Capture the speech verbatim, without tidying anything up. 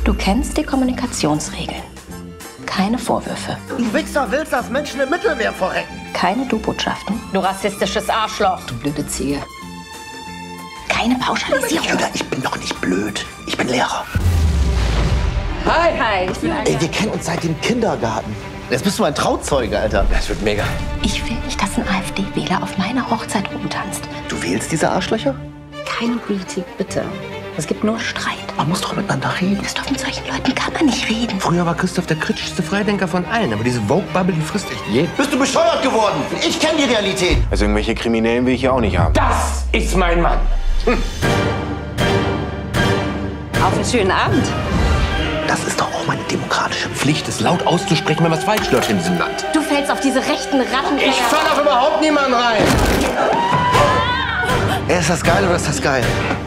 Du kennst die Kommunikationsregeln. Keine Vorwürfe. Du Wichser willst, dass Menschen im Mittelmeer verrecken. Keine Du-Botschaften. Du rassistisches Arschloch. Du blöde Ziege. Keine Pauschalisierung. Judah, ich bin doch nicht blöd. Ich bin Lehrer. Hi. Hi, ich bin Ey, wir kennen uns seit dem Kindergarten. Jetzt bist du ein Trauzeuge, Alter. Das wird mega. Ich will nicht, dass ein AfD-Wähler auf meiner Hochzeit rumtanzt. Du wählst diese Arschlöcher? Keine Politik, bitte. Es gibt nur Streit. Man muss doch miteinander reden. Christoph, mit solchen Leuten kann man nicht reden. Früher war Christoph der kritischste Freidenker von allen, aber diese Vogue-Bubble, die frisst echt jeden. Bist du bescheuert geworden? Ich kenne die Realität. Also irgendwelche Kriminellen will ich hier auch nicht haben. Das ist mein Mann. Hm. Auf einen schönen Abend. Das ist doch auch meine demokratische Pflicht. Pflicht, es laut auszusprechen, wenn was falsch läuft in diesem Land. Du fällst auf diese rechten Ratten. Ich falle auf überhaupt niemanden rein. Ey, ist das geil oder ist das geil?